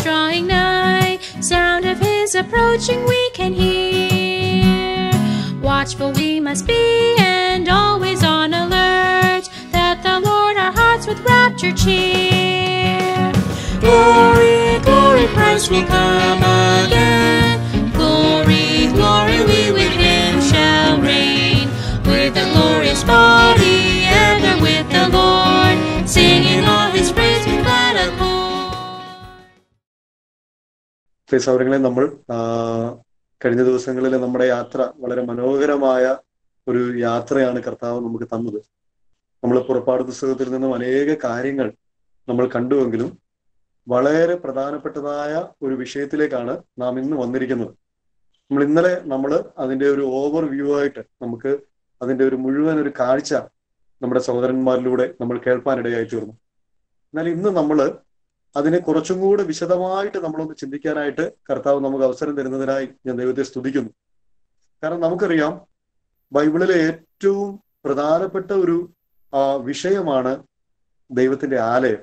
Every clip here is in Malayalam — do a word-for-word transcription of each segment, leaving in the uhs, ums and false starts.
drawing nigh, sound of his approaching we can hear. Watchful we must be and always on alert, that the Lord our hearts with rapture cheer. Glory, glory, Christ will come again. Glory, glory, we with him shall reign. With the glorious body ever with the Lord, singing all his praise with glad accord. സൗരങ്ങളെ നമ്മൾ കഴിഞ്ഞ ദിവസങ്ങളിൽ നമ്മുടെ യാത്ര വളരെ മനോഹരമായ ഒരു യാത്രയാണ് കർത്താവ് നമുക്ക് തന്നത്. നമ്മൾ പുറപ്പാട് പുസ്തകത്തിൽ നിന്നും അനേക കാര്യങ്ങൾ നമ്മൾ കണ്ടുവെങ്കിലും വളരെ പ്രധാനപ്പെട്ടതായ ഒരു വിഷയത്തിലേക്കാണ് നാം ഇന്ന് വന്നിരിക്കുന്നത്. നമ്മൾ ഇന്നലെ നമ്മൾ അതിന്റെ ഒരു ഓവർ വ്യൂ ആയിട്ട് നമുക്ക് അതിന്റെ ഒരു മുഴുവൻ ഒരു കാഴ്ച നമ്മുടെ സഹോദരന്മാരിലൂടെ നമ്മൾ കേൾപ്പാനിടയായി തീർന്നു. എന്നാൽ ഇന്ന് നമ്മൾ അതിനെ കുറച്ചും കൂടെ വിശദമായിട്ട് നമ്മളൊന്ന് ചിന്തിക്കാനായിട്ട് കർത്താവ് നമുക്ക് അവസരം തരുന്നതിനായി ഞാൻ ദൈവത്തെ സ്തുതിക്കുന്നു. കാരണം നമുക്കറിയാം ബൈബിളിലെ ഏറ്റവും പ്രധാനപ്പെട്ട ഒരു വിഷയമാണ് ദൈവത്തിന്റെ ആലയം.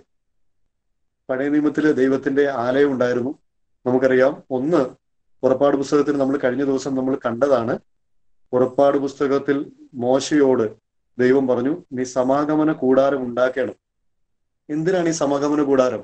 പഴയ നിയമത്തിലെ ദൈവത്തിന്റെ ആലയം ഉണ്ടായിരുന്നു. നമുക്കറിയാം, ഒന്ന് പുറപ്പാട് പുസ്തകത്തിൽ നമ്മൾ കഴിഞ്ഞ ദിവസം നമ്മൾ കണ്ടതാണ്. പുറപ്പാട് പുസ്തകത്തിൽ മോശയോട് ദൈവം പറഞ്ഞു, നീ സമാഗമന കൂടാരം ഉണ്ടാക്കണം. എന്തിനാണ് ഈ സമാഗമന കൂടാരം?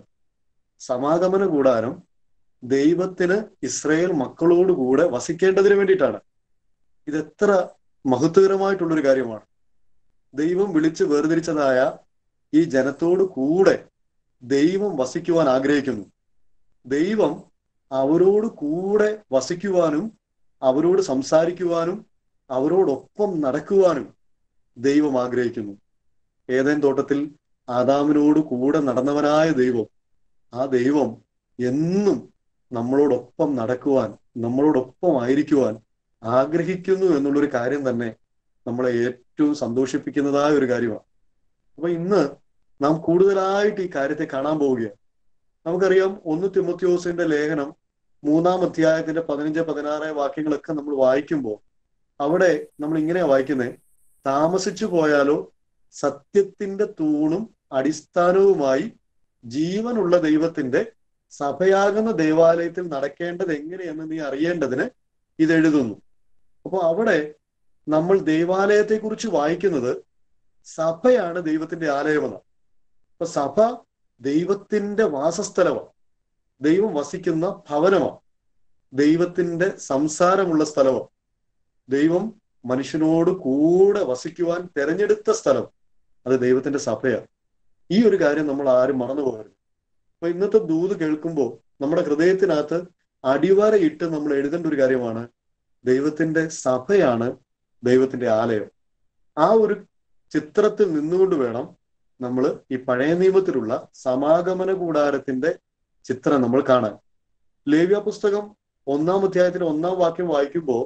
സമാഗമന കൂടാരം ദൈവത്തിന് ഇസ്രായേൽ മക്കളോട് കൂടെ വസിക്കേണ്ടതിന് വേണ്ടിയിട്ടാണ്. ഇതെത്ര മഹത്വകരമായിട്ടുള്ളൊരു കാര്യമാണ്. ദൈവം വിളിച്ച് വേർതിരിച്ചതായ ഈ ജനത്തോട് കൂടെ ദൈവം വസിക്കുവാൻ ആഗ്രഹിക്കുന്നു. ദൈവം അവരോട് കൂടെ വസിക്കുവാനും അവരോട് സംസാരിക്കുവാനും അവരോടൊപ്പം നടക്കുവാനും ദൈവം ആഗ്രഹിക്കുന്നു. ഏദൻ തോട്ടത്തിൽ ആദാമിനോട് കൂടെ നടന്നവനായ ദൈവം, ആ ദൈവം എന്നും നമ്മളോടൊപ്പം നടക്കുവാൻ, നമ്മളോടൊപ്പം ആയിരിക്കുവാൻ ആഗ്രഹിക്കുന്നു എന്നുള്ളൊരു കാര്യം തന്നെ നമ്മളെ ഏറ്റവും സന്തോഷിപ്പിക്കുന്നതായ ഒരു കാര്യമാണ്. അപ്പൊ ഇന്ന് നാം കൂടുതലായിട്ട് ഈ കാര്യത്തെ കാണാൻ പോവുകയാണ്. നമുക്കറിയാം, ഒന്ന് തിമോഥെയോസിന്റെ ലേഖനം മൂന്നാം അധ്യായത്തിന്റെ പതിനഞ്ച് പതിനാറ് വാക്യങ്ങളൊക്കെ നമ്മൾ വായിക്കുമ്പോൾ അവിടെ നമ്മൾ ഇങ്ങനെയാ വായിക്കുന്നത്: താമസിച്ചു പോയാലോ സത്യത്തിന്റെ തൂണും അടിസ്ഥാനവുമായി ജീവനുള്ള ദൈവത്തിന്റെ സഭയാകുന്ന ദേവാലയത്തിൽ നടക്കേണ്ടത് എങ്ങനെയെന്ന് നീ അറിയേണ്ടതിന് ഇതെഴുതുന്നു. അപ്പൊ അവിടെ നമ്മൾ ദൈവാലയത്തെ കുറിച്ച് വായിക്കുന്നത് സഭയാണ് ദൈവത്തിന്റെ ആലയമെന്നാണ്. അപ്പൊ സഭ ദൈവത്തിന്റെ വാസസ്ഥലമാണ്, ദൈവം വസിക്കുന്ന ഭവനമാണ്, ദൈവത്തിന്റെ സംസാരമുള്ള സ്ഥലമാണ്, ദൈവം മനുഷ്യനോട് കൂടെ വസിക്കുവാൻ തെരഞ്ഞെടുത്ത സ്ഥലം അത് ദൈവത്തിന്റെ സഭയാണ്. ഈ ഒരു കാര്യം നമ്മൾ ആരും മറന്നു പോകരുത്. അപ്പൊ ഇന്നത്തെ ദൂത് കേൾക്കുമ്പോൾ നമ്മുടെ ഹൃദയത്തിനകത്ത് അടിവരയിട്ട് നമ്മൾ എഴുതേണ്ട ഒരു കാര്യമാണ്, ദൈവത്തിന്റെ സഭയാണ് ദൈവത്തിന്റെ ആലയം. ആ ഒരു ചിത്രത്തിൽ നിന്നുകൊണ്ട് വേണം നമ്മൾ ഈ പഴയ നിയമത്തിലുള്ള സമാഗമന കൂടാരത്തിന്റെ ചിത്രം നമ്മൾ കാണാൻ. ലേവ്യ പുസ്തകം ഒന്നാം അധ്യായത്തിന് ഒന്നാം വാക്യം വായിക്കുമ്പോൾ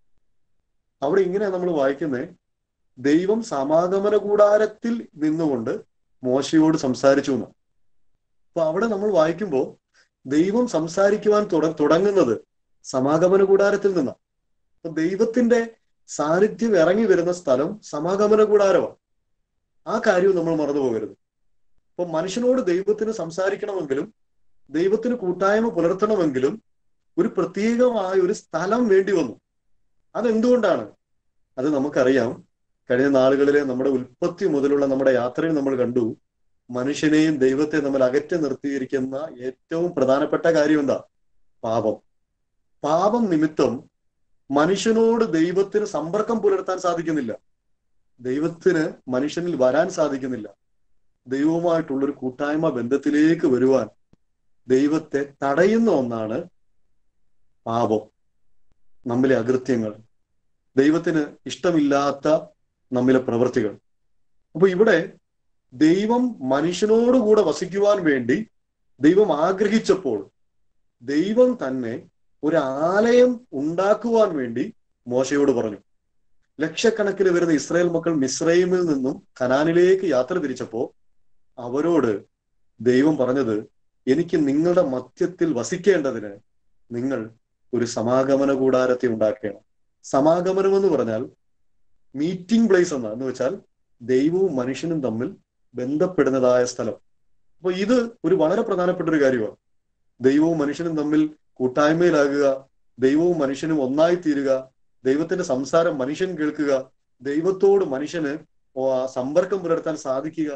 അവിടെ ഇങ്ങനെയാണ് നമ്മൾ വായിക്കുന്നത്: ദൈവം സമാഗമന കൂടാരത്തിൽ നിന്നുകൊണ്ട് മോശയോട് സംസാരിച്ചു എന്ന്. അപ്പൊ അവിടെ നമ്മൾ വായിക്കുമ്പോൾ ദൈവം സംസാരിക്കുവാൻ തുട തുടങ്ങുന്നത് സമാഗമന കൂടാരത്തിൽ നിന്നാണ്. അപ്പൊ ദൈവത്തിന്റെ സാന്നിധ്യം ഇറങ്ങി വരുന്ന സ്ഥലം സമാഗമന കൂടാരമാണ്. ആ കാര്യവും നമ്മൾ മറന്നു പോകരുത്. അപ്പൊ മനുഷ്യനോട് ദൈവത്തിന് സംസാരിക്കണമെങ്കിലും ദൈവത്തിന് കൂട്ടായ്മ പുലർത്തണമെങ്കിലും ഒരു പ്രത്യേകമായ ഒരു സ്ഥലം വേണ്ടി വന്നു. അതെന്തുകൊണ്ടാണ്? അത് നമുക്കറിയാം. കഴിഞ്ഞ നാളുകളിലെ നമ്മുടെ ഉൽപ്പത്തി മുതലുള്ള നമ്മുടെ യാത്രയിൽ നമ്മൾ കണ്ടു, മനുഷ്യനെയും ദൈവത്തെ നമ്മൾ അകറ്റി നിർത്തിയിരിക്കുന്ന ഏറ്റവും പ്രധാനപ്പെട്ട കാര്യം എന്താ? പാപം. പാപം നിമിത്തം മനുഷ്യനോട് ദൈവത്തിന് സമ്പർക്കം പുലർത്താൻ സാധിക്കുന്നില്ല, ദൈവത്തിന് മനുഷ്യനിൽ വരാൻ സാധിക്കുന്നില്ല. ദൈവവുമായിട്ടുള്ളൊരു കൂട്ടായ്മ ബന്ധത്തിലേക്ക് വരുവാൻ ദൈവത്തെ തടയുന്ന ഒന്നാണ് പാപം, നമ്മിലെ അകൃത്യങ്ങൾ, ദൈവത്തിന് ഇഷ്ടമില്ലാത്ത നമ്മിലെ പ്രവൃത്തികൾ. അപ്പൊ ഇവിടെ ദൈവം മനുഷ്യനോടുകൂടെ വസിക്കുവാൻ വേണ്ടി ദൈവം ആഗ്രഹിച്ചപ്പോൾ ദൈവം തന്നെ ഒരു ആലയം ഉണ്ടാക്കുവാൻ വേണ്ടി മോശയോട് പറഞ്ഞു. ലക്ഷക്കണക്കിന് വരുന്ന ഇസ്രായേൽ മക്കൾ മിസ്രൈമിൽ നിന്നും കനാനിലേക്ക് യാത്ര തിരിച്ചപ്പോ അവരോട് ദൈവം പറഞ്ഞത്, എനിക്ക് നിങ്ങളുടെ മധ്യത്തിൽ വസിക്കേണ്ടതിന് നിങ്ങൾ ഒരു സമാഗമന കൂടാരത്തെ ഉണ്ടാക്കണം. സമാഗമനം എന്ന് പറഞ്ഞാൽ മീറ്റിംഗ് പ്ലേസ് എന്നാ, എന്ന് വെച്ചാൽ ദൈവവും മനുഷ്യനും തമ്മിൽ ബന്ധപ്പെടുന്നതായ സ്ഥലം. അപ്പൊ ഇത് ഒരു വളരെ പ്രധാനപ്പെട്ട ഒരു കാര്യമാണ്. ദൈവവും മനുഷ്യനും തമ്മിൽ കൂട്ടായ്മയിലാകുക, ദൈവവും മനുഷ്യനും ഒന്നായി തീരുക, ദൈവത്തിന്റെ സംസാരം മനുഷ്യൻ കേൾക്കുക, ദൈവത്തോട് മനുഷ്യന് സമ്പർക്കം പുലർത്താൻ സാധിക്കുക.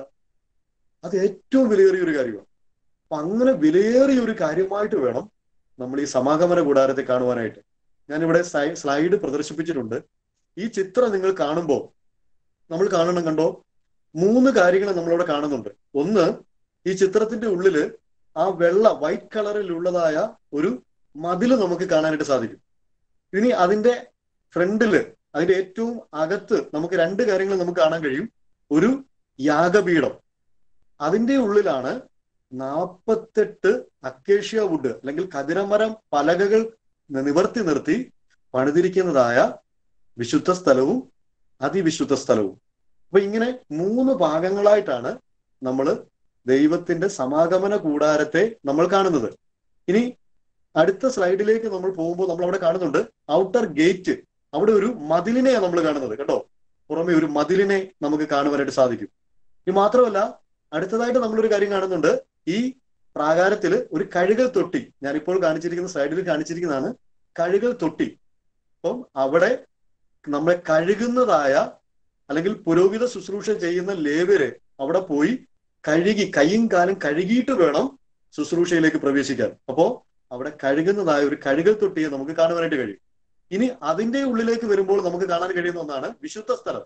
അത് ഏറ്റവും വിലയേറിയ ഒരു കാര്യമാണ്. അപ്പൊ അങ്ങനെ വിലയേറിയ ഒരു കാര്യമായിട്ട് വേണം നമ്മൾ ഈ സമാഗമന കൂടാരത്തെ കാണുവാനായിട്ട്. ഞാനിവിടെ സ്ലൈഡ് പ്രദർശിപ്പിച്ചിട്ടുണ്ട്. ഈ ചിത്രം നിങ്ങൾ കാണുമ്പോൾ നമ്മൾ കാണണം, കണ്ടോ, മൂന്ന് കാര്യങ്ങൾ നമ്മളിവിടെ കാണുന്നുണ്ട്. ഒന്ന്, ഈ ചിത്രത്തിന്റെ ഉള്ളില് ആ വെള്ള വൈറ്റ് കളറിലുള്ളതായ ഒരു മതില് നമുക്ക് കാണാനായിട്ട് സാധിക്കും. ഇനി അതിന്റെ ഫ്രണ്ടില്, അതിന്റെ ഏറ്റവും അകത്ത് നമുക്ക് രണ്ട് കാര്യങ്ങൾ നമുക്ക് കാണാൻ കഴിയും. ഒരു യാഗപീഠം, അതിന്റെ ഉള്ളിലാണ് നാൽപ്പത്തെട്ട് അക്കേഷ്യ വുഡ് അല്ലെങ്കിൽ കതിരമരം പലകകൾ നിവർത്തി നിർത്തി പണിതിരിക്കുന്നതായ വിശുദ്ധ സ്ഥലവും അതിവിശുദ്ധ സ്ഥലവും. അപ്പൊ ഇങ്ങനെ മൂന്ന് ഭാഗങ്ങളായിട്ടാണ് നമ്മൾ ദൈവത്തിന്റെ സമാഗമന കൂടാരത്തെ നമ്മൾ കാണുന്നത്. ഇനി അടുത്ത സ്ലൈഡിലേക്ക് നമ്മൾ പോകുമ്പോൾ നമ്മൾ അവിടെ കാണുന്നുണ്ട് ഔട്ടർ ഗേറ്റ്. അവിടെ ഒരു മതിലിനെയാണ് നമ്മൾ കാണുന്നത്, കേട്ടോ. പുറമെ ഒരു മതിലിനെ നമുക്ക് കാണുവാനായിട്ട് സാധിക്കും. ഇനി മാത്രമല്ല, അടുത്തതായിട്ട് നമ്മളൊരു കാര്യം കാണുന്നുണ്ട്. ഈ പ്രാകാരത്തിൽ ഒരു കഴുകൽ തൊട്ടി, ഞാനിപ്പോൾ കാണിച്ചിരിക്കുന്ന സ്ലൈഡിൽ കാണിച്ചിരിക്കുന്നതാണ് കഴുകൽ തൊട്ടി. അപ്പം അവിടെ നമ്മളെ കഴുകുന്നതായ അല്ലെങ്കിൽ പുരോഹിത ശുശ്രൂഷ ചെയ്യുന്ന ലേവ്യര് അവിടെ പോയി കഴുകി കൈയും കാലും കഴുകിയിട്ട് വേണം ശുശ്രൂഷയിലേക്ക് പ്രവേശിക്കാൻ. അപ്പോ അവിടെ കഴുകുന്നതായ ഒരു കഴുകൽ തൊട്ടിയെ നമുക്ക് കാണുവാനായിട്ട് കഴിയും. ഇനി അതിന്റെ ഉള്ളിലേക്ക് വരുമ്പോൾ നമുക്ക് കാണാൻ കഴിയുന്ന ഒന്നാണ് വിശുദ്ധ സ്ഥലം.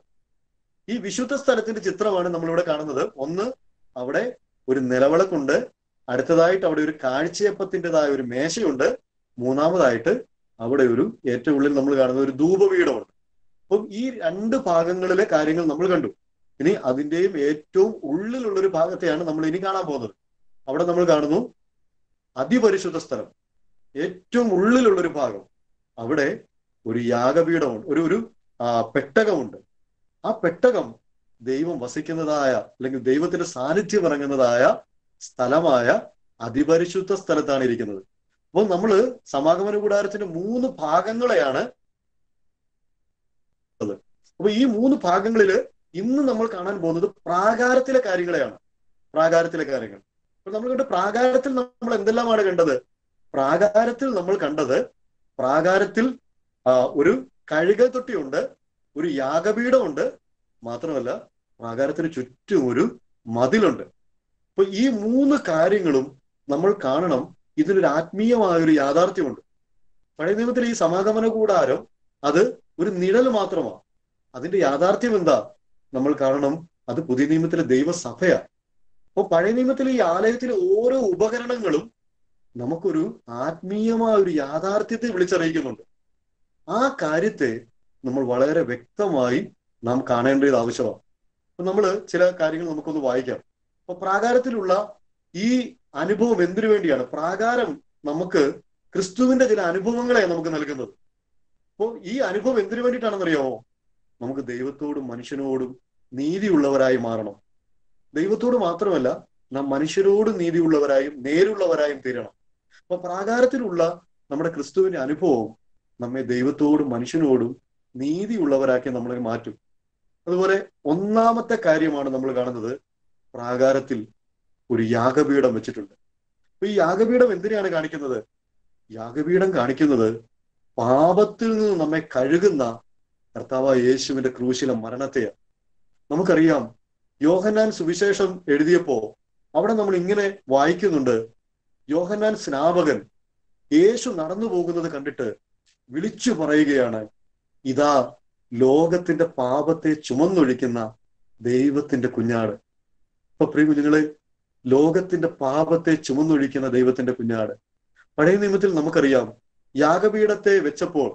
ഈ വിശുദ്ധ സ്ഥലത്തിന്റെ ചിത്രമാണ് നമ്മളിവിടെ കാണുന്നത്. ഒന്ന്, അവിടെ ഒരു നിലവിളക്കുണ്ട്. അടുത്തതായിട്ട് അവിടെ ഒരു കാഴ്ചയപ്പത്തിൻ്റെതായ ഒരു മേശയുണ്ട്. മൂന്നാമതായിട്ട് അവിടെ ഒരു ഏറ്റവും ഉള്ളിൽ നമ്മൾ കാണുന്ന ഒരു ധൂപപീഠമുണ്ട്. അപ്പം ഈ രണ്ട് ഭാഗങ്ങളിലെ കാര്യങ്ങൾ നമ്മൾ കണ്ടു. ഇനി അതിന്റെയും ഏറ്റവും ഉള്ളിലുള്ള ഒരു ഭാഗത്തെയാണ് നമ്മൾ ഇനി കാണാൻ പോകുന്നത്. അവിടെ നമ്മൾ കാണുന്നു അതിപരിശുദ്ധ സ്ഥലം, ഏറ്റവും ഉള്ളിലുള്ളൊരു ഭാഗം. അവിടെ ഒരു യാഗപീഠമുണ്ട്, ഒരു ഒരു ആ പെട്ടകമുണ്ട്. ആ പെട്ടകം ദൈവം വസിക്കുന്നതായ അല്ലെങ്കിൽ ദൈവത്തിന്റെ സാന്നിധ്യം ഇറങ്ങുന്നതായ സ്ഥലമായ അതിപരിശുദ്ധ സ്ഥലത്താണ് ഇരിക്കുന്നത്. അപ്പോൾ നമ്മള് സമാഗമന കൂടാരത്തിന്റെ മൂന്ന് ഭാഗങ്ങളെയാണ്. അപ്പൊ ഈ മൂന്ന് ഭാഗങ്ങളില് ഇന്ന് നമ്മൾ കാണാൻ പോകുന്നത് പ്രാകാരത്തിലെ കാര്യങ്ങളെയാണ്. പ്രാകാരത്തിലെ കാര്യങ്ങൾ. അപ്പൊ നമ്മൾ കണ്ട പ്രാകാരത്തിൽ നമ്മൾ എന്തെല്ലാമാണ് കണ്ടത്? പ്രാകാരത്തിൽ നമ്മൾ കണ്ടത് പ്രാകാരത്തിൽ ആ ഒരു കഴുകൽ തൊട്ടിയുണ്ട്, ഒരു യാഗപീഠമുണ്ട്, മാത്രമല്ല പ്രാകാരത്തിന് ചുറ്റും ഒരു മതിലുണ്ട്. അപ്പൊ ഈ മൂന്ന് കാര്യങ്ങളും നമ്മൾ കാണണം. ഇതിനൊരു ആത്മീയമായ ഒരു യാഥാർത്ഥ്യമുണ്ട്. പഴയ നിയമത്തിൽ ഈ സമാഗമന കൂടാരം അത് ഒരു നിഴൽ മാത്രമാണ്. അതിന്റെ യാഥാർത്ഥ്യം എന്താ നമ്മൾ കാണണം. അത് പുതിയ നിയമത്തിലെ ദൈവസഭയാണ്. അപ്പൊ പഴയ നിയമത്തിലെ ഈ ആലയത്തിലെ ഓരോ ഉപകരണങ്ങളും നമുക്കൊരു ആത്മീയമായ ഒരു യാഥാർത്ഥ്യത്തെ വിളിച്ചറിയിക്കുന്നുണ്ട്. ആ കാര്യത്തെ നമ്മൾ വളരെ വ്യക്തമായി നാം കാണേണ്ടത് ആവശ്യമാണ്. അപ്പൊ നമ്മൾ ചില കാര്യങ്ങൾ നമുക്കൊന്ന് വായിക്കാം. അപ്പൊ പ്രാകാരത്തിലുള്ള ഈ അനുഭവം എന്തിനു വേണ്ടിയാണ്? പ്രാകാരം നമുക്ക് ക്രിസ്തുവിന്റെ ചില അനുഭവങ്ങളെ നമുക്ക് നൽകുന്നത്. അപ്പോൾ ഈ അനുഭവം എന്തിനു വേണ്ടിയിട്ടാണെന്നറിയാമോ? നമുക്ക് ദൈവത്തോടും മനുഷ്യനോടും നീതിയുള്ളവരായി മാറണം. ദൈവത്തോട് മാത്രമല്ല, നാം മനുഷ്യരോടും നീതിയുള്ളവരായും നേരുള്ളവരായും തീരണം. അപ്പൊ പ്രാകാരത്തിലുള്ള നമ്മുടെ ക്രിസ്തുവിന്റെ അനുഭവം നമ്മെ ദൈവത്തോടും മനുഷ്യനോടും നീതിയുള്ളവരാക്കി നമ്മളെ മാറ്റും. അതുപോലെ ഒന്നാമത്തെ കാര്യമാണ് നമ്മൾ കാണുന്നത്, പ്രാകാരത്തിൽ ഒരു യാഗപീഠം വെച്ചിട്ടുണ്ട്. അപ്പൊ ഈ യാഗപീഠം എന്തിനാണ് കാണിക്കുന്നത്? യാഗപീഠം കാണിക്കുന്നത് പാപത്തിൽ നിന്ന് നമ്മെ കഴുകുന്ന കർത്താവായ യേശുവിന്റെ ക്രൂശിലെ മരണത്തെയാണ്. നമുക്കറിയാം, യോഹന്നാൻ സുവിശേഷം എഴുതിയപ്പോ അവിടെ നമ്മൾ ഇങ്ങനെ വായിക്കുന്നുണ്ട്. യോഹന്നാൻ സ്നാപകൻ യേശു നടന്നു പോകുന്നത് കണ്ടിട്ട് വിളിച്ചു പറയുകയാണ്, ഇതാ ലോകത്തിന്റെ പാപത്തെ ചുമന്നൊഴിക്കുന്ന ദൈവത്തിന്റെ കുഞ്ഞാട്. അപ്പൊ പ്രിയ കുഞ്ഞുങ്ങളെ, ലോകത്തിന്റെ പാപത്തെ ചുമന്നൊഴിക്കുന്ന ദൈവത്തിന്റെ കുഞ്ഞാട്. പഴയ നിയമത്തിൽ നമുക്കറിയാം, യാഗപീഠത്തെ വെച്ചപ്പോൾ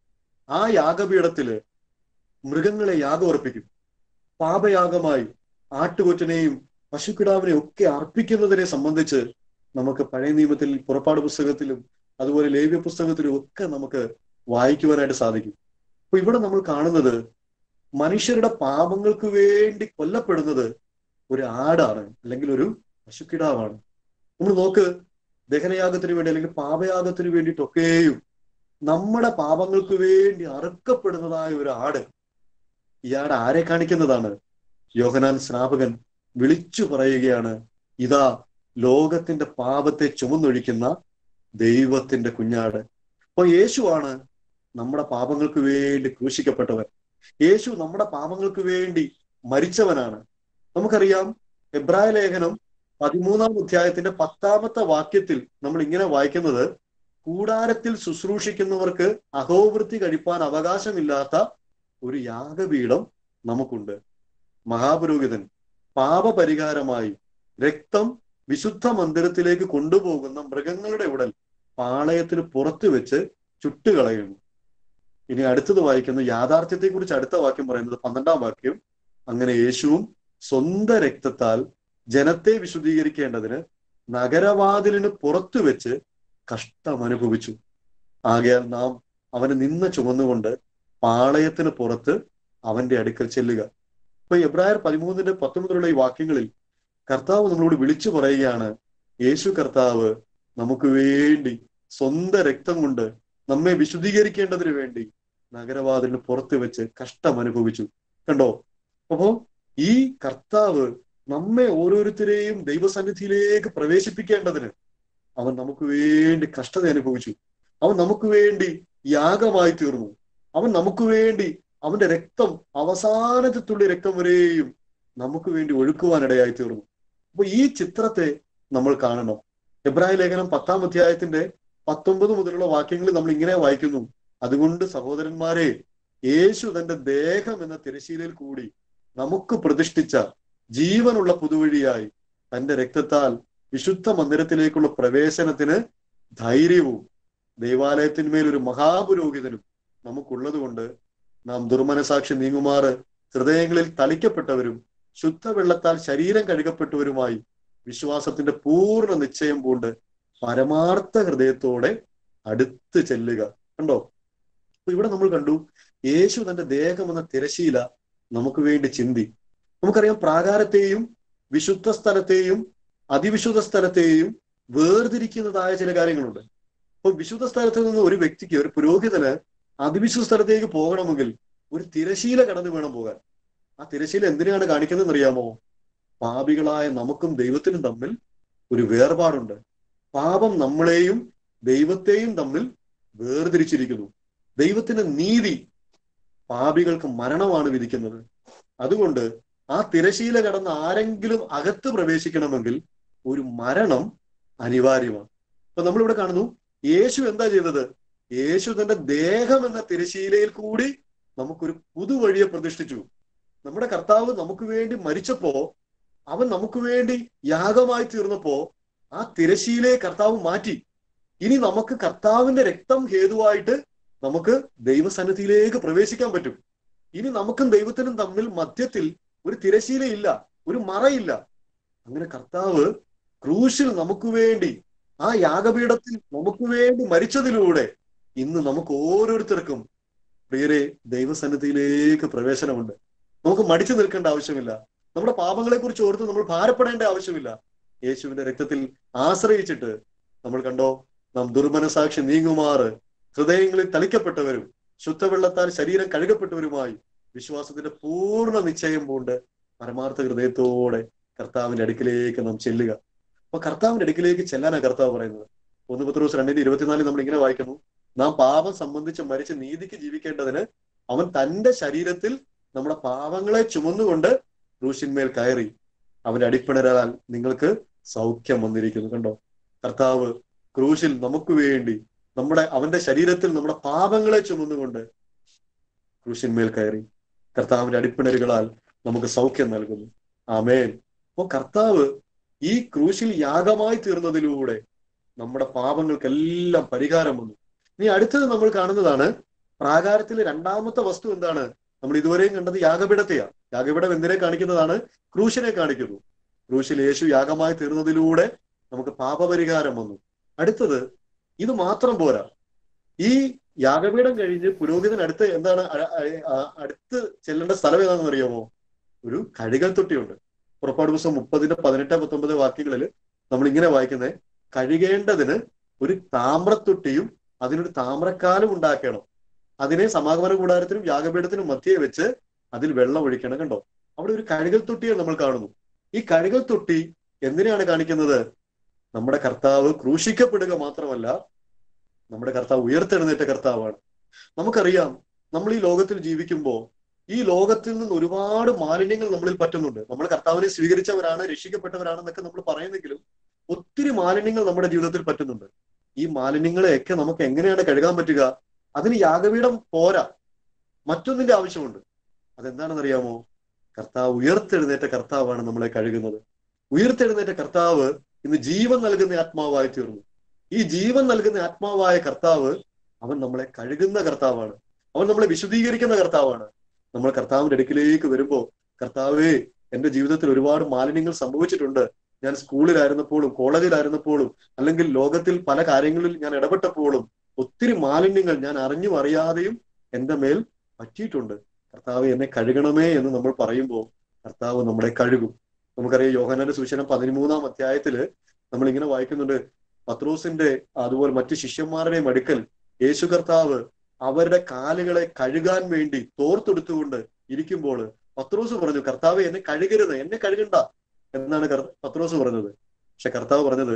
ആ യാഗപീഠത്തില് മൃഗങ്ങളെ യാഗം അർപ്പിക്കും. പാപയാഗമായി ആട്ടുകൊറ്റനെയും പശുക്കിടാവിനെയും ഒക്കെ അർപ്പിക്കുന്നതിനെ സംബന്ധിച്ച് നമുക്ക് പഴയ നിയമത്തിൽ പുറപ്പാട് പുസ്തകത്തിലും അതുപോലെ ലേവ്യ പുസ്തകത്തിലും ഒക്കെ നമുക്ക് വായിക്കുവാനായിട്ട് സാധിക്കും. അപ്പൊ ഇവിടെ നമ്മൾ കാണുന്നത് മനുഷ്യരുടെ പാപങ്ങൾക്ക് വേണ്ടി കൊല്ലപ്പെടുന്നത് ഒരു ആടാണ്, അല്ലെങ്കിൽ ഒരു പശുക്കിടാവാണ്. നമ്മൾ നോക്ക്, ദഹനയാഗത്തിന് വേണ്ടി അല്ലെങ്കിൽ പാപയാഗത്തിന് വേണ്ടിയിട്ടൊക്കെയും നമ്മുടെ പാപങ്ങൾക്ക് വേണ്ടി അറുക്കപ്പെടുന്നതായ ഒരു ആട്. ഈ ആട് ആരെ കാണിക്കുന്നതാണ്? യോഹന്നാൻ സ്നാപകൻ വിളിച്ചു പറയുകയാണ്, ഇതാ ലോകത്തിന്റെ പാപത്തെ ചുമന്നൊഴിക്കുന്ന ദൈവത്തിന്റെ കുഞ്ഞാട്. അപ്പൊ യേശുവാണ് നമ്മുടെ പാപങ്ങൾക്ക് വേണ്ടി ക്രൂശിക്കപ്പെട്ടവൻ. യേശു നമ്മുടെ പാപങ്ങൾക്ക് വേണ്ടി മരിച്ചവനാണ്. നമുക്കറിയാം, എബ്രായ ലേഖനം പതിമൂന്നാം അധ്യായത്തിന്റെ പത്താമത്തെ വാക്യത്തിൽ നമ്മൾ ഇങ്ങനെ വായിക്കുന്നത്, കൂടാരത്തിൽ ശുശ്രൂഷിക്കുന്നവർക്ക് അഹോവൃത്തി കഴിപ്പാൻ അവകാശമില്ലാത്ത ഒരു യാഗപീഠം നമുക്കുണ്ട്. മഹാപുരോഹിതൻ പാപപരിഹാരമായി രക്തം വിശുദ്ധ മന്ദിരത്തിലേക്ക് കൊണ്ടുപോകുന്ന മൃഗങ്ങളുടെ ഉടൽ പാളയത്തിന് പുറത്തു വെച്ച് ചുട്ടുകളയുന്നു. ഇനി അടുത്തത് വായിക്കുന്ന യാഥാർത്ഥ്യത്തെ കുറിച്ച് അടുത്ത വാക്യം പറയുന്നത് പന്ത്രണ്ടാം വാക്യം. അങ്ങനെ യേശുവും സ്വന്തം രക്തത്താൽ ജനത്തെ വിശുദ്ധീകരിക്കേണ്ടതിന് നഗരവാതിലിന് പുറത്തു വെച്ച് കഷ്ടം അനുഭവിച്ചു. ആകയാൽ നാം അവന് നിന്ന ചുമന്നുകൊണ്ട് പാളയത്തിന് പുറത്ത് അവന്റെ അടുക്കൽ ചെല്ലുക. ഇപ്പൊ എബ്രായർ പതിമൂന്നിന്റെ പത്തൊമ്പതിലുള്ള ഈ വാക്യങ്ങളിൽ കർത്താവ് നമ്മളോട് വിളിച്ചു പറയുകയാണ്, യേശു കർത്താവ് നമുക്ക് വേണ്ടി സ്വന്തം രക്തം കൊണ്ട് നമ്മെ വിശുദ്ധീകരിക്കേണ്ടതിന് വേണ്ടി നഗരവാതിലിന് പുറത്ത് വെച്ച് കഷ്ടം അനുഭവിച്ചു. കണ്ടോ? അപ്പോ ഈ കർത്താവ് നമ്മെ ഓരോരുത്തരെയും ദൈവസന്നിധിയിലേക്ക് പ്രവേശിപ്പിക്കേണ്ടതിന് അവൻ നമുക്ക് വേണ്ടി കഷ്ടത അനുഭവിച്ചു. അവൻ നമുക്ക് വേണ്ടി യാഗമായി തീർന്നു. അവൻ നമുക്ക് വേണ്ടി അവന്റെ രക്തം, അവസാനത്തെ തുള്ളി രക്തം വരെയും നമുക്ക് വേണ്ടി ഒഴുക്കുവാനിടയായി തീർന്നു. അപ്പൊ ഈ ചിത്രത്തെ നമ്മൾ കാണണം. എബ്രായ ലേഖനം പത്താം അധ്യായത്തിന്റെ പത്തൊമ്പത് മുതലുള്ള വാക്യങ്ങളിൽ നമ്മൾ ഇങ്ങനെ വായിക്കുന്നു, അതുകൊണ്ട് സഹോദരന്മാരെ, യേശു തന്റെ ദേഹം എന്ന തിരശീലയിൽ കൂടി നമുക്ക് പ്രതിഷ്ഠിച്ച ജീവനുള്ള പുതുവഴിയായി തന്റെ രക്തത്താൽ വിശുദ്ധ മന്ദിരത്തിലേക്കുള്ള പ്രവേശനത്തിന് ധൈര്യവും ദൈവാലയത്തിന്മേൽ ഒരു മഹാപുരോഹിതനും നമുക്കുള്ളത് കൊണ്ട് നാം ദുർമനസാക്ഷി നീങ്ങുമാറ് ഹൃദയങ്ങളിൽ തളിക്കപ്പെട്ടവരും ശുദ്ധവെള്ളത്താൽ ശരീരം കഴുകപ്പെട്ടവരുമായി വിശ്വാസത്തിന്റെ പൂർണ്ണ നിശ്ചയം പൂണ്ട് പരമാർത്ഥ ഹൃദയത്തോടെ അടുത്ത് ചെല്ലുക. കണ്ടോ? അപ്പൊ ഇവിടെ നമ്മൾ കണ്ടു, യേശു തന്റെ ദേഹം എന്ന തിരശീല നമുക്ക് വേണ്ടി ചിന്തി. നമുക്കറിയാം, പ്രാകാരത്തെയും വിശുദ്ധ സ്ഥലത്തെയും അതിവിശുദ്ധ സ്ഥലത്തെയും വേർതിരിക്കുന്നതായ ചില കാര്യങ്ങളുണ്ട്. അപ്പൊ വിശുദ്ധ സ്ഥലത്ത് നിന്ന് ഒരു വ്യക്തിക്ക്, ഒരു പുരോഹിതന് അതിവിശുദ്ധ സ്ഥലത്തേക്ക് പോകണമെങ്കിൽ ഒരു തിരശീല കടന്നു വേണം പോകാൻ. ആ തിരശീല എന്തിനാണ് കാണിക്കുന്നതെന്ന് അറിയാമോ? പാപികളായ നമുക്കും ദൈവത്തിനും തമ്മിൽ ഒരു വേർപാടുണ്ട്. പാപം നമ്മളെയും ദൈവത്തെയും തമ്മിൽ വേർതിരിച്ചിരിക്കുന്നു. ദൈവത്തിന്റെ നീതി പാപികൾക്ക് മരണമാണ് വിധിക്കുന്നത്. അതുകൊണ്ട് ആ തിരശീല കടന്ന് ആരെങ്കിലും അകത്ത് പ്രവേശിക്കണമെങ്കിൽ ഒരു മരണം അനിവാര്യമാണ്. അപ്പൊ നമ്മളിവിടെ കാണുന്നു, യേശു എന്താ ചെയ്തത്? യേശു തന്റെ ദേഹം എന്ന തിരശീലയിൽ കൂടി നമുക്കൊരു പുതുവഴിയെ പ്രതിഷ്ഠിച്ചു. നമ്മുടെ കർത്താവ് നമുക്ക് വേണ്ടി മരിച്ചപ്പോ, അവൻ നമുക്ക് വേണ്ടി യാഗമായി തീർന്നപ്പോ ആ തിരശീലയെ കർത്താവ് മാറ്റി. ഇനി നമുക്ക് കർത്താവിന്റെ രക്തം ഹേതുവായിട്ട് നമുക്ക് ദൈവസന്നിധിയിലേക്ക് പ്രവേശിക്കാൻ പറ്റും. ഇനി നമുക്കും ദൈവത്തിനും തമ്മിൽ മധ്യത്തിൽ ഒരു തിരശീലയില്ല, ഒരു മറയില്ല. അങ്ങനെ കർത്താവ് ക്രൂശിൽ നമുക്ക് വേണ്ടി, ആ യാഗപീഠത്തിൽ നമുക്ക് വേണ്ടി മരിച്ചതിലൂടെ ഇന്ന് നമുക്ക് ഓരോരുത്തർക്കും പ്രിയരെ ദൈവസന്നിധിയിലേക്ക് പ്രവേശനമുണ്ട്. നമുക്ക് മടിച്ചു നിൽക്കേണ്ട ആവശ്യമില്ല. നമ്മുടെ പാപങ്ങളെ കുറിച്ച് ഓർത്ത് നമ്മൾ ഭാരപ്പെടേണ്ട ആവശ്യമില്ല. യേശുവിന്റെ രക്തത്തിൽ ആശ്രയിച്ചിട്ട് നമ്മൾ കണ്ടോ, നാം ദുർമനസാക്ഷി നീങ്ങുമാറ് ഹൃദയങ്ങളിൽ തളിക്കപ്പെട്ടവരും ശുദ്ധവെള്ളത്താൽ ശരീരം കഴുകപ്പെട്ടവരുമായി വിശ്വാസത്തിന്റെ പൂർണ്ണ നിശ്ചയം പൂണ്ട് പരമാർത്ഥ ഹൃദയത്തോടെ കർത്താവിന്റെ അടുക്കിലേക്ക് നാം ചെല്ലുക. അപ്പൊ കർത്താവിന്റെ അടുക്കിലേക്ക് ചെല്ലാനാണ് കർത്താവ് പറയുന്നത്. ഒന്ന് പത്രോസ് രണ്ടിന്റെ ഇരുപത്തിനാലിൽ നമ്മൾ ഇങ്ങനെ വായിക്കുന്നു, നാം പാപം സംബന്ധിച്ച് മരിച്ച് നീതിക്ക് ജീവിക്കേണ്ടതിന് അവൻ തന്റെ ശരീരത്തിൽ നമ്മുടെ പാപങ്ങളെ ചുമന്നുകൊണ്ട് ക്രൂശിന്മേൽ കയറി അവന്റെ അടിപ്പിണരാൽ നിങ്ങൾക്ക് സൗഖ്യം വന്നിരിക്കുന്നു. കണ്ടോ? കർത്താവ് ക്രൂശിൽ നമുക്ക് വേണ്ടി നമ്മുടെ അവന്റെ ശരീരത്തിൽ നമ്മുടെ പാപങ്ങളെ ചുമന്നുകൊണ്ട് ക്രൂശിന്മേൽ കയറി കർത്താവിന്റെ അടിപ്പിണരുകളാൽ നമുക്ക് സൗഖ്യം നൽകുന്നു. ആമേൻ. അപ്പൊ കർത്താവ് ഈ ക്രൂശിൽ യാഗമായി തീർന്നതിലൂടെ നമ്മുടെ പാപങ്ങൾക്കെല്ലാം പരിഹാരം വന്നു. ഇനി അടുത്തത് നമ്മൾ കാണുന്നതാണ് പ്രാകാരത്തിലെ രണ്ടാമത്തെ വസ്തു. എന്താണ്? നമ്മൾ ഇതുവരെയും കണ്ടത് യാഗപീഠത്തെയാണ്. യാഗപീഠം എന്തിനെ കാണിക്കുന്നതാണ്? ക്രൂശിനെ കാണിക്കുന്നു. ക്രൂശിൽ യേശു യാഗമായി തീർന്നതിലൂടെ നമുക്ക് പാപപരിഹാരം വന്നു. അടുത്തത് ഇത് മാത്രം പോരാ. ഈ യാഗപീഠം കഴിഞ്ഞ് പുരോഹിതൻ അടുത്ത് എന്താണ് അടുത്ത് ചെല്ലേണ്ട സ്ഥലം ഏതാണെന്ന് അറിയാമോ? ഒരു കഴുകൽ തൊട്ടിയുണ്ട്. പുറപ്പാട് പുസ്തകം മുപ്പതിന്റെ പതിനെട്ട് പത്തൊമ്പത് വാക്യങ്ങളിൽ നമ്മൾ ഇങ്ങനെ വായിക്കുന്നത്, കഴുകേണ്ടതിന് ഒരു താമ്രത്തൊട്ടിയും അതിനൊരു താമ്രക്കാലും ഉണ്ടാക്കണം. അതിനെ സമാഗമന കൂടാരത്തിനും യാഗപീഠത്തിനും മധ്യേ വെച്ച് അതിൽ വെള്ളം ഒഴിക്കണം. കണ്ടോ? അവിടെ ഒരു കഴുകൽ തൊട്ടിയെ നമ്മൾ കാണുന്നു. ഈ കഴുകൽ തൊട്ടി എന്തിനാണ് കാണിക്കുന്നത്? നമ്മുടെ കർത്താവ് ക്രൂശിക്കപ്പെടുക മാത്രമല്ല, നമ്മുടെ കർത്താവ് ഉയർത്തെഴുന്നേറ്റ കർത്താവാണ്. നമുക്കറിയാം, നമ്മൾ ഈ ലോകത്തിൽ ജീവിക്കുമ്പോൾ ഈ ലോകത്തിൽ നിന്ന് ഒരുപാട് മാലിന്യങ്ങൾ നമ്മളിൽ പറ്റുന്നുണ്ട്. നമ്മൾ കർത്താവിനെ സ്വീകരിച്ചവരാണ്, രക്ഷിക്കപ്പെട്ടവരാണെന്നൊക്കെ നമ്മൾ പറയുന്നെങ്കിലും ഒത്തിരി മാലിന്യങ്ങൾ നമ്മുടെ ജീവിതത്തിൽ പറ്റുന്നുണ്ട്. ഈ മാലിന്യങ്ങളെയൊക്കെ നമുക്ക് എങ്ങനെയാണ് കഴുകാൻ പറ്റുക? അതിന് യാഗപീഠം പോരാ, മറ്റൊന്നിന്റെ ആവശ്യമുണ്ട്. അതെന്താണെന്നറിയാമോ? കർത്താവ് ഉയർത്തെഴുന്നേറ്റ കർത്താവാണ് നമ്മളെ കഴുകുന്നത്. ഉയർത്തെഴുന്നേറ്റ കർത്താവ് ഇന്ന് ജീവൻ നൽകുന്ന ആത്മാവായി തീർന്നു. ഈ ജീവൻ നൽകുന്ന ആത്മാവായ കർത്താവ്, അവൻ നമ്മളെ കഴുകുന്ന കർത്താവാണ്. അവൻ നമ്മളെ വിശുദ്ധീകരിക്കുന്ന കർത്താവാണ്. നമ്മൾ കർത്താവിന്റെ അടുക്കിലേക്ക് വരുമ്പോ, കർത്താവേ, എന്റെ ജീവിതത്തിൽ ഒരുപാട് മാലിന്യങ്ങൾ സംഭവിച്ചിട്ടുണ്ട്. ഞാൻ സ്കൂളിലായിരുന്നപ്പോഴും കോളേജിലായിരുന്നപ്പോഴും അല്ലെങ്കിൽ ലോകത്തിൽ പല കാര്യങ്ങളിൽ ഞാൻ ഇടപെട്ടപ്പോഴും ഒത്തിരി മാലിന്യങ്ങൾ ഞാൻ അറിഞ്ഞും അറിയാതെയും എന്റെ മേൽ പറ്റിയിട്ടുണ്ട്. കർത്താവ് എന്നെ കഴുകണമേ എന്ന് നമ്മൾ പറയുമ്പോൾ കർത്താവ് നമ്മളെ കഴുകും. നമുക്കറിയാം, യോഹന്നാന്റെ സുവിശേഷം പതിമൂന്നാം അധ്യായത്തില് നമ്മൾ ഇങ്ങനെ വായിക്കുന്നുണ്ട്, പത്രോസിന്റെ അതുപോലെ മറ്റു ശിഷ്യന്മാരുടെയും അടുക്കൽ യേശു കർത്താവ് അവരുടെ കാലുകളെ കഴുകാൻ വേണ്ടി തോർത്തെടുത്തുകൊണ്ട് ഇരിക്കുമ്പോൾ പത്രോസ് പറഞ്ഞു, കർത്താവെ, എന്നെ കഴുകരുത്, എന്നെ കഴുകണ്ട എന്നാണ് പത്രോസ് പറഞ്ഞത്. പക്ഷെ കർത്താവ് പറഞ്ഞത്,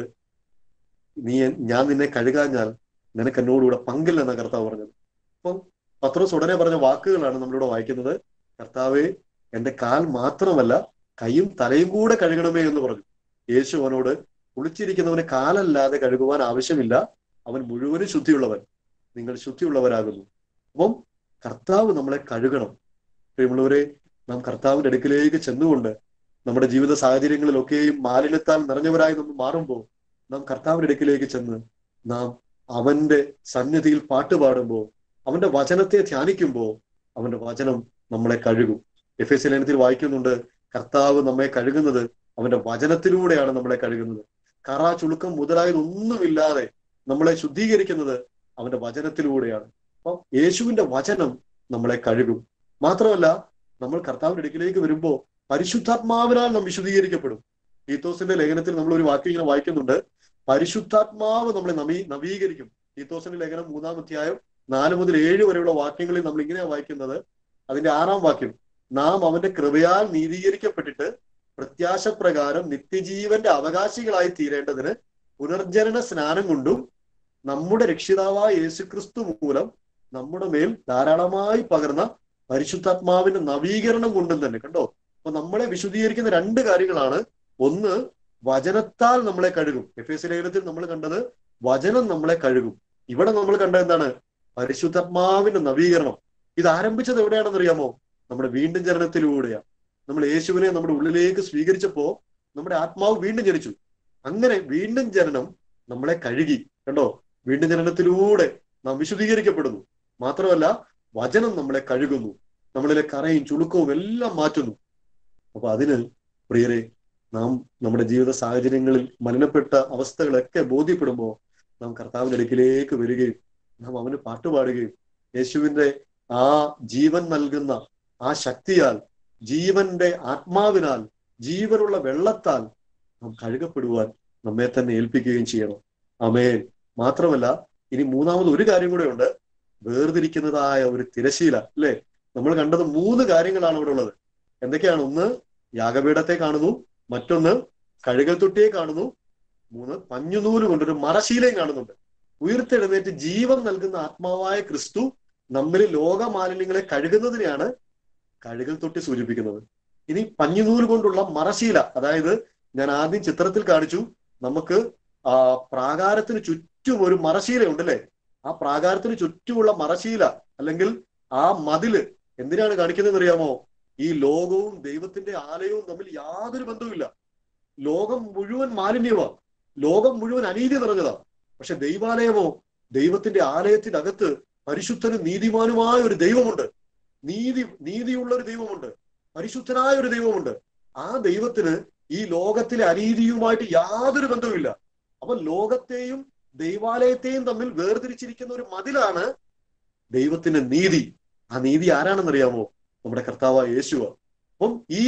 നീ ഞാൻ നിന്നെ കഴുകാഞ്ഞാൽ നിനക്ക് എന്നോടുകൂടെ പങ്കില്ലെന്നാണ് കർത്താവ് പറഞ്ഞത്. അപ്പം പത്രോസ് ഉടനെ പറഞ്ഞ വാക്കുകളാണ് നമ്മളിവിടെ വായിക്കുന്നത്. കർത്താവെ, എന്റെ കാൽ മാത്രമല്ല കൈയും തലയും കൂടെ കഴുകണമേ എന്ന് പറഞ്ഞു. യേശു അവനോട്, കുളിച്ചിരിക്കുന്നവന് കാലല്ലാതെ കഴുകുവാൻ ആവശ്യമില്ല, അവൻ മുഴുവനും ശുദ്ധിയുള്ളവൻ, നിങ്ങൾ ശുദ്ധിയുള്ളവരാകുന്നു. അപ്പം കർത്താവ് നമ്മളെ കഴുകണം. പ്രിയമുള്ളവരെ, നാം കർത്താവിന്റെ അടുക്കിലേക്ക് ചെന്നുകൊണ്ട് നമ്മുടെ ജീവിത സാഹചര്യങ്ങളിലൊക്കെയും മാലിന്യത്താൽ നിറഞ്ഞവരായി നമ്മൾ മാറുമ്പോൾ നാം കർത്താവിന്റെ അടുക്കിലേക്ക് ചെന്ന് നാം അവന്റെ സന്നിധിയിൽ പാട്ടുപാടുമ്പോൾ, അവന്റെ വചനത്തെ ധ്യാനിക്കുമ്പോൾ അവന്റെ വചനം നമ്മളെ കഴുകും. എഫ് എസ് ലേഖനത്തിൽ വായിക്കുന്നുണ്ട്, കർത്താവ് നമ്മെ കഴുകുന്നത് അവന്റെ വചനത്തിലൂടെയാണ് നമ്മളെ കഴുകുന്നത്. കറ ചുളുക്കം മുതലായതൊന്നുമില്ലാതെ നമ്മളെ ശുദ്ധീകരിക്കുന്നത് അവന്റെ വചനത്തിലൂടെയാണ്. അപ്പം യേശുവിന്റെ വചനം നമ്മളെ കഴുകും. മാത്രമല്ല, നമ്മൾ കർത്താവിന്റെ അടുക്കിലേക്ക് വരുമ്പോൾ പരിശുദ്ധാത്മാവിനാൽ നാം വിശുദ്ധീകരിക്കപ്പെടും. തീത്തോസിന്റെ ലേഖനത്തിൽ നമ്മൾ ഒരു വാക്യം ഇങ്ങനെ വായിക്കുന്നുണ്ട്, പരിശുദ്ധാത്മാവ് നമ്മളെ നവീ നവീകരിക്കും. തീത്തോസിന്റെ ലേഖനം മൂന്നാം അധ്യായം നാല് മുതൽ ഏഴ് വരെയുള്ള വാക്യങ്ങളിൽ നമ്മൾ ഇങ്ങനെയാണ് വായിക്കുന്നത്. അതിന്റെ ആറാം വാക്യം, നാം അവന്റെ കൃപയാൽ നീതീകരിക്കപ്പെട്ടിട്ട് പ്രത്യാശ പ്രകാരം നിത്യജീവന്റെ അവകാശികളായി തീരേണ്ടതിന് പുനർജനന സ്നാനം കൊണ്ടും നമ്മുടെ രക്ഷിതാവായ യേശുക്രിസ്തു മൂലം നമ്മുടെ മേൽ ധാരാളമായി പകർന്ന പരിശുദ്ധാത്മാവിന്റെ നവീകരണം കൊണ്ടും തന്നെ. കണ്ടോ, അപ്പൊ നമ്മളെ വിശുദ്ധീകരിക്കുന്ന രണ്ട് കാര്യങ്ങളാണ്. ഒന്ന്, വചനത്താൽ നമ്മളെ കഴുകും. എഫ് എസ് ലേഖനത്തിൽ നമ്മൾ കണ്ടത് വചനം നമ്മളെ കഴുകും. ഇവിടെ നമ്മൾ കണ്ടത് എന്താണ്? പരിശുദ്ധാത്മാവിന്റെ നവീകരണം. ഇത് ആരംഭിച്ചത് എവിടെയാണെന്ന് അറിയാമോ? നമ്മുടെ വീണ്ടും ജനനത്തിലൂടെയാണ്. നമ്മൾ യേശുവിനെ നമ്മുടെ ഉള്ളിലേക്ക് സ്വീകരിച്ചപ്പോ നമ്മുടെ ആത്മാവ് വീണ്ടും ജനിച്ചു. അങ്ങനെ വീണ്ടും ജനനം നമ്മളെ കഴുകി. കണ്ടോ, വീണ്ടും ജനനത്തിലൂടെ നാം വിശുദ്ധീകരിക്കപ്പെടുന്നു. മാത്രമല്ല, വചനം നമ്മളെ കഴുകുന്നു, നമ്മളിലെ കറയും ചുളുക്കവും എല്ലാം മാറ്റുന്നു. അപ്പൊ അതിന് പ്രിയരെ, നാം നമ്മുടെ ജീവിത സാഹചര്യങ്ങളിൽ മലിനപ്പെട്ട അവസ്ഥകളൊക്കെ ബോധ്യപ്പെടുമ്പോൾ നാം കർത്താവിന്റെ അടുക്കിലേക്ക് വരികയും നാം അവന് പാട്ടുപാടുകയും യേശുവിന്റെ ആ ജീവൻ നൽകുന്ന ആ ശക്തിയാൽ, ജീവന്റെ ആത്മാവിനാൽ, ജീവനുള്ള വെള്ളത്താൽ നാം കഴുകപ്പെടുവാൻ നമ്മെ തന്നെ ഏൽപ്പിക്കുകയും ചെയ്യണം. ആമേൻ. മാത്രമല്ല, ഇനി മൂന്നാമത് ഒരു കാര്യം കൂടെ ഉണ്ട്, വേർതിരിക്കുന്നതായ ഒരു തിരശീല. അല്ലെ, നമ്മൾ കണ്ടത് മൂന്ന് കാര്യങ്ങളാണ് ഇവിടെ ഉള്ളത്. എന്തൊക്കെയാണ്? ഒന്ന്, യാഗപീഠത്തെ കാണുന്നു. മറ്റൊന്ന്, കഴുകൽ തൊട്ടിയെ കാണുന്നു. മൂന്ന്, പഞ്ഞുനൂല് കൊണ്ടൊരു മറശീലയും കാണുന്നുണ്ട്. ഉയർത്തെഴുന്നേറ്റ് ജീവൻ നൽകുന്ന ആത്മാവായ ക്രിസ്തു നമ്മിൽ ലോകമാലിന്യങ്ങളെ കഴുകുന്നതിനെയാണ് കഴുകൽ തൊട്ടി സൂചിപ്പിക്കുന്നത്. ഇനി പഞ്ഞുനൂല് കൊണ്ടുള്ള മറശീല, അതായത് ഞാൻ ആദ്യം ചിത്രത്തിൽ കാണിച്ചു, നമുക്ക് ആ പ്രാകാരത്തിന് ചുറ്റും ഒരു മറശീല ഉണ്ടല്ലേ. ആ പ്രാകാരത്തിന് ചുറ്റുമുള്ള മറശീല അല്ലെങ്കിൽ ആ മതില് എന്തിനാണ് കാണിക്കുന്നതെന്ന് അറിയാമോ? ഈ ലോകവും ദൈവത്തിന്റെ ആലയവും തമ്മിൽ യാതൊരു ബന്ധവുമില്ല. ലോകം മുഴുവൻ മാലിന്യമാണ്, ലോകം മുഴുവൻ അനീതി നിറഞ്ഞതാ. പക്ഷെ ദൈവാലയമോ, ദൈവത്തിന്റെ ആലയത്തിനകത്ത് പരിശുദ്ധനും നീതിമാനുമായ ഒരു ദൈവമുണ്ട്. നീതി നീതിയുള്ള ഒരു ദൈവമുണ്ട്, പരിശുദ്ധനായ ഒരു ദൈവമുണ്ട്. ആ ദൈവത്തിന് ഈ ലോകത്തിലെ അനീതിയുമായിട്ട് യാതൊരു ബന്ധവുമില്ല. അപ്പൊ ലോകത്തെയും ദൈവാലയത്തെയും തമ്മിൽ വേർതിരിച്ചിരിക്കുന്ന ഒരു മതിലാണ് ദൈവത്തിന്റെ നീതി. ആ നീതി ആരാണെന്നറിയാമോ? നമ്മുടെ കർത്താവായ യേശുവ. അപ്പം ഈ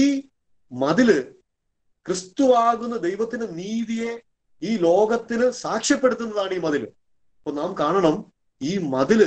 മതില് ക്രിസ്തുവാകുന്ന ദൈവത്തിന്റെ നീതിയെ ഈ ലോകത്തിന് സാക്ഷ്യപ്പെടുത്തുന്നതാണ് ഈ മതില്. അപ്പൊ നാം കാണണം, ഈ മതില്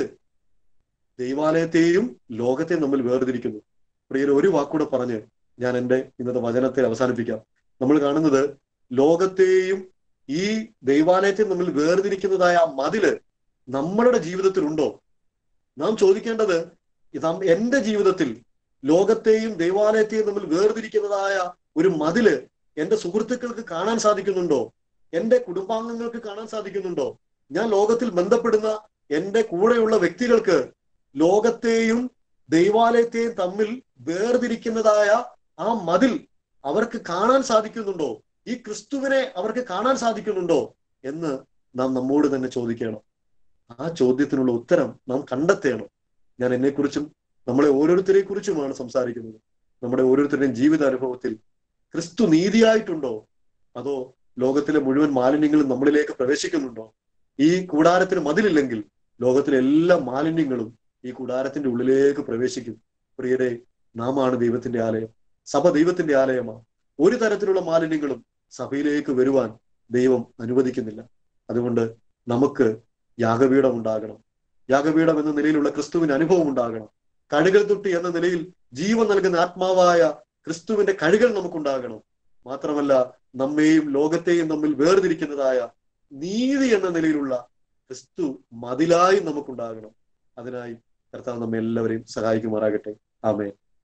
ദൈവാലയത്തെയും ലോകത്തെയും തമ്മിൽ വേർതിരിക്കുന്നു. പ്രിയരെ, ഒരു വാക്കൂടെ പറഞ്ഞ് ഞാൻ എൻ്റെ ഇന്നത്തെ വചനത്തെ അവസാനിപ്പിക്കാം. നമ്മൾ കാണുന്നത് ലോകത്തെയും ഈ ദൈവാലയത്തെ നമ്മൾ വേർതിരിക്കുന്നതായ ആ മതില് നമ്മളുടെ ജീവിതത്തിലുണ്ടോ? നാം ചോദിക്കേണ്ടത്, എന്റെ ജീവിതത്തിൽ ലോകത്തെയും ദൈവാലയത്തെയും നമ്മൾ വേർതിരിക്കുന്നതായ ഒരു മതില് എന്റെ സുഹൃത്തുക്കൾക്ക് കാണാൻ സാധിക്കുന്നുണ്ടോ? എന്റെ കുടുംബാംഗങ്ങൾക്ക് കാണാൻ സാധിക്കുന്നുണ്ടോ? ഞാൻ ലോകത്തിൽ ബന്ധപ്പെടുന്ന എന്റെ കൂടെയുള്ള വ്യക്തികൾക്ക് ലോകത്തെയും ദൈവാലയത്തെയും തമ്മിൽ വേർതിരിക്കുന്നതായ ആ മതിൽ അവർക്ക് കാണാൻ സാധിക്കുന്നുണ്ടോ? ഈ ക്രിസ്തുവിനെ അവർക്ക് കാണാൻ സാധിക്കുന്നുണ്ടോ എന്ന് നാം നമ്മോട് തന്നെ ചോദിക്കണം. ആ ചോദ്യത്തിനുള്ള ഉത്തരം നാം കണ്ടെത്തണം. ഞാൻ എന്നെക്കുറിച്ചും നമ്മളെ ഓരോരുത്തരെ കുറിച്ചുമാണ് സംസാരിക്കുന്നത്. നമ്മുടെ ഓരോരുത്തരുടെയും ജീവിത അനുഭവത്തിൽ ക്രിസ്തു നീതിയായിട്ടുണ്ടോ? അതോ ലോകത്തിലെ മുഴുവൻ മാലിന്യങ്ങളും നമ്മളിലേക്ക് പ്രവേശിക്കുന്നുണ്ടോ? ഈ കൂടാരത്തിന് മതിലില്ലെങ്കിൽ ലോകത്തിലെ എല്ലാ മാലിന്യങ്ങളും ഈ കൂടാരത്തിന്റെ ഉള്ളിലേക്ക് പ്രവേശിക്കും. പ്രിയരെ, നാമാണ് ദൈവത്തിന്റെ ആലയം. സഭ ദൈവത്തിന്റെ ആലയമാണ്. ഒരു തരത്തിലുള്ള മാലിന്യങ്ങളും സഭയിലേക്ക് വരുവാൻ ദൈവം അനുവദിക്കുന്നില്ല. അതുകൊണ്ട് നമുക്ക് യാഗപീഠം ഉണ്ടാകണം. യാഗപീഠം എന്ന നിലയിലുള്ള ക്രിസ്തുവിന് അനുഭവം ഉണ്ടാകണം. കഴുകൽ തൊട്ടി എന്ന നിലയിൽ ജീവൻ നൽകുന്ന ആത്മാവായ ക്രിസ്തുവിന്റെ കഴുകൽ നമുക്കുണ്ടാകണം. മാത്രമല്ല, നമ്മെയും ലോകത്തെയും തമ്മിൽ വേർതിരിക്കുന്നതായ നീതി എന്ന നിലയിലുള്ള ക്രിസ്തു മതിലായി നമുക്കുണ്ടാകണം. അതിനായി കർത്താവ് നമ്മെ എല്ലാവരെയും സഹായിക്കുമാറാകട്ടെ. ആമേൻ.